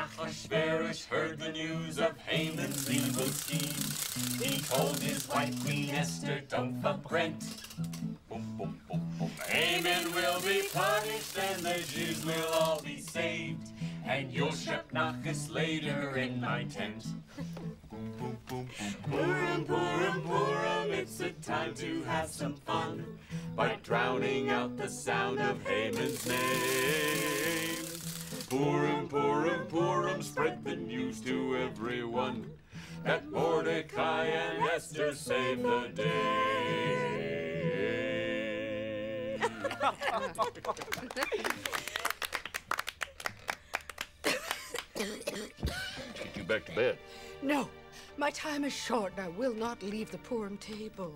Ahasuerus heard the news of Haman's evil scheme. He told his wife, Queen Esther, don't fret. Haman will be punished and the Jews will all be saved. And you'll shut Nachas later in my tent. Purim, Purim, Purim, it's a time to have some fun by drowning out the sound of Haman's name. Purim, Purim, Purim, spread the news to everyone that Mordecai and Esther saved the day. Get you back to bed. No, my time is short and I will not leave the Purim table.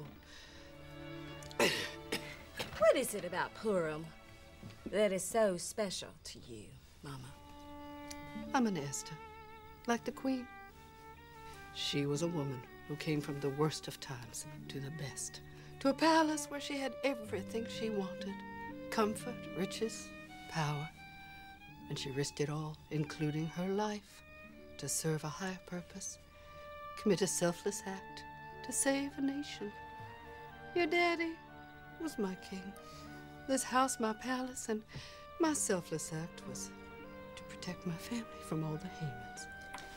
What is it about Purim that is so special to you, Mama? I'm an Esther, like the queen. She was a woman who came from the worst of times to the best, to a palace where she had everything she wanted, comfort, riches, power. And she risked it all, including her life, to serve a higher purpose, commit a selfless act, to save a nation. Your daddy was my king, this house my palace, and my selfless act was to protect my family from all the Hamans.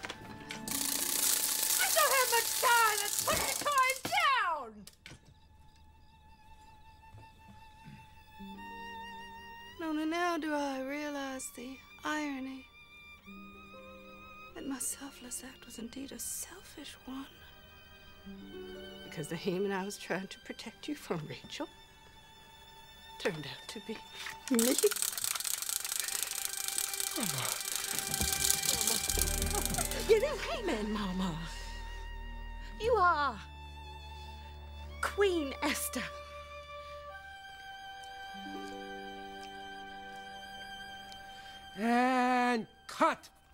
I don't have much time! Let's put the toys down! Only now do I realize the irony that my selfless act was indeed a selfish one. Because the Haman I was trying to protect you from, Rachel, turned out to be me. You're no Haman, Mama. You are Queen Esther. And cut!